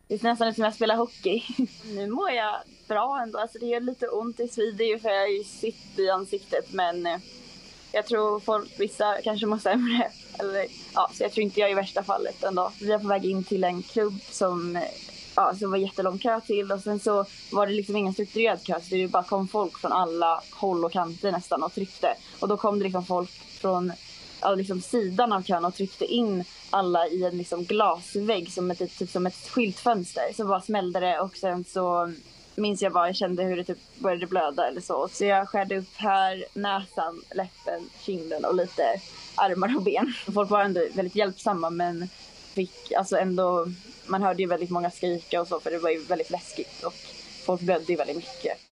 Det är nästan som jag spelar hockey. Nu mår jag bra ändå. Alltså det gör lite ont i svider ju för jag är ju sitt i ansiktet. Men jag tror vissa kanske mår sämre. Eller, ja, så jag tror inte jag är i värsta fallet ändå. Vi är på väg in till en klubb som var jättelång kö till. Och sen så var det liksom ingen strukturerad kö. Så det bara kom folk från alla håll och kanter nästan och tryckte. Och då kom det liksom folk från liksom sidan av kön och tryckte in alla i en liksom glasvägg som ett skyltfönster. Så bara smällde det och sen så minns jag bara, jag kände hur det typ började blöda eller så. Så jag skärde upp här, näsan, läppen, kinden och lite armar och ben. Folk var ändå väldigt hjälpsamma men fick alltså ändå, man hörde ju väldigt många skrika och så för det var ju väldigt läskigt och folk blödde ju väldigt mycket.